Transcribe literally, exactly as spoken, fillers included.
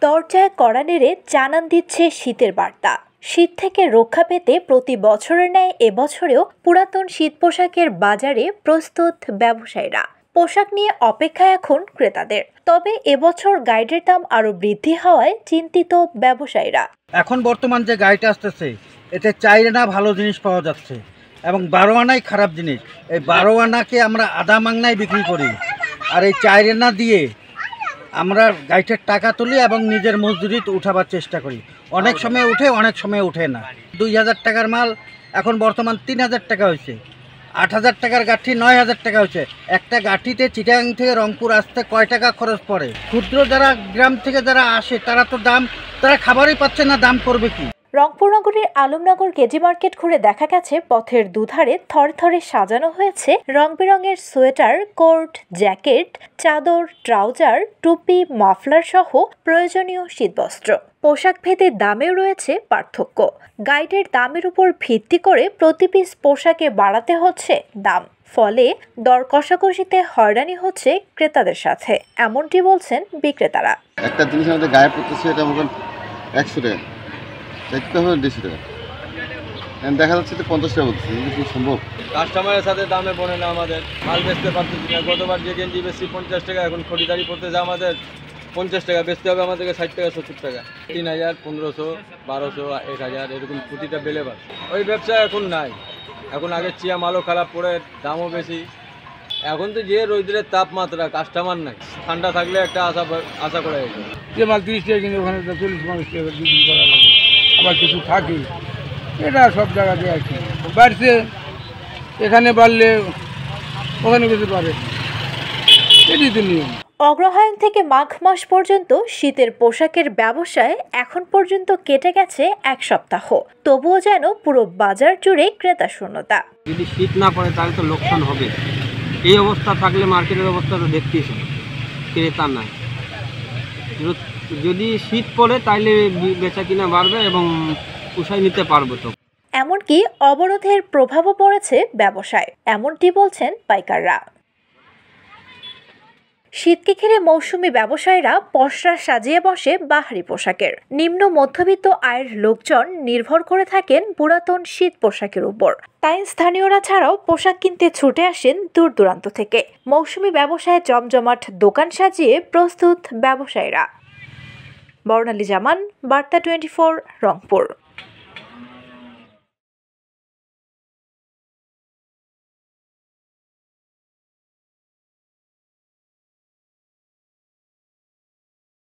দরজায় কড়া নেড়ে জানান দিচ্ছে শীতের বার্তা। শীত থেকে রক্ষা পেতে প্রতি বছরের ন্যায় এবছরেও পুরাতন শীত পোশাকের বাজারে প্রস্তুত ব্যবসায়ীরা। পোশাক নিয়ে অপেক্ষা এখন ক্রেতাদের। তবে এবছর গাইডের দাম আরো বৃদ্ধি হওয়ায় চিন্তিত ব্যবসায়ীরা। এখন বর্তমান যে গাইড আসতেছে এতে চার আনা ভালো জিনিস পাওয়া যাচ্ছে এবং বারো আনাই খারাপ জিনিস। এই বারো আনাকে আমরা আধা মাংনায় বিক্রি করি, আর এই চার আনা দিয়ে আমরা গাইডের টাকা তুলি এবং নিজের মজদুরিতে উঠাবার চেষ্টা করি। অনেক সময় উঠে, অনেক সময় উঠে না। দুই হাজার টাকার মাল এখন বর্তমান তিন হাজার টাকা হয়েছে। আট হাজার টাকার গাঠি নয় হাজার টাকা হয়েছে। একটা গাঠিতে চিটাগাং থেকে রংপুর আসতে কয় টাকা খরচ পড়ে? ক্ষুদ্র যারা গ্রাম থেকে যারা আসে তারা তো দাম তারা খাবারই পাচ্ছে না, দাম করবে কি? রংপুর নগরীর আলমনগর কেজি মার্কেট ঘুরে দেখা গেছে পথের দুধারে থরে থরে সাজানো হয়েছে রং বেরঙের সোয়েটার, কোট, জ্যাকেট, চাদর, ট্রাউজার, টুপি, মাফলার সহ প্রয়োজনীয় শীতবস্ত্র। পোশাক ভেদে দামেও রয়েছে পার্থক্য। গাইডের দামের উপর ভিত্তি করে প্রতি পিস পোশাকে বাড়াতে হচ্ছে দাম। ফলে দর কষাকষিতে হয়রানি হচ্ছে ক্রেতাদের সাথে, এমনটি বলছেন বিক্রেতারা। একটা জিনিস আমাদের গায়ে পড়তেছে, এটা মতন একশো টাকা, দেখতে হবে দেড়শো টাকা, দেখা যাচ্ছে তো পঞ্চাশ টাকা বলতেছে। কি সম্ভব? কাস্টমারের সাথে দামে বনে না, আমাদের মাল বেচতে পারতেছি না। গতবার যে গেঞ্জি বেশি পঞ্চাশ টাকা, এখন খরিদারি করতেছে আমাদের পঞ্চাশ টাকা, বেচতে হবে আমাদেরকে ষাট টাকা সত্তর টাকা। তিন হাজার পনেরোশো বারোশো এক হাজার এরকম প্রতিটা বেলেবার। ওই ব্যবসা এখন নাই। এখন আগে চিয়া মালও খারাপ পড়ে, দামও বেশি। এখন তো যে রোদ্রের তাপমাত্রা, কাস্টমার নাই। ঠান্ডা থাকলে একটা আশা আশা করা যেত। যে মাল তিরিশ টাকা কিন্তু ওখানে চল্লিশ পঞ্চাশ টাকা বিক্রি করা লাগে, আবার কিছু থাকে। এটা সব জায়গাতে আর কি বাড়ছে, এখানে বাড়লে ওখানে কিছু পারে, এটি তো নিয়ম। অগ্রহায়ণ থেকে মাঘ মাস পর্যন্ত শীতের পোশাকের ব্যবসায় এখন পর্যন্ত কেটে গেছে এক সপ্তাহ। তবুও যেন পুরো বাজার জুড়ে ক্রেতা শূন্যতা। যদি শীত না পড়ে তাহলে তো লোকসান হবে। এই অবস্থা থাকলে মার্কেটের অবস্থা তো দেখতেছি, ক্রেতা নাই। যদি শীত পড়ে তাহলে বেচা কিনা বাড়বে এবং পোষায় নিতে পারবো। তো এমনকি অবরোধের প্রভাবও পড়েছে ব্যবসায়, এমনটি বলছেন পাইকাররা। শীতকে ঘিরে মৌসুমি ব্যবসায়ীরা পসরা সাজিয়ে বসে বাহারি পোশাকের। নিম্ন মধ্যবিত্ত আয়ের লোকজন নির্ভর করে থাকেন পুরাতন শীত পোশাকের উপর। তাই স্থানীয়রা ছাড়াও পোশাক কিনতে ছুটে আসেন দূর দূরান্ত থেকে। মৌসুমি ব্যবসায় জমজমাট দোকান সাজিয়ে প্রস্তুত ব্যবসায়ীরা। বর্ণালী জামান, বার্তা টোয়েন্টি ফোর, রংপুর।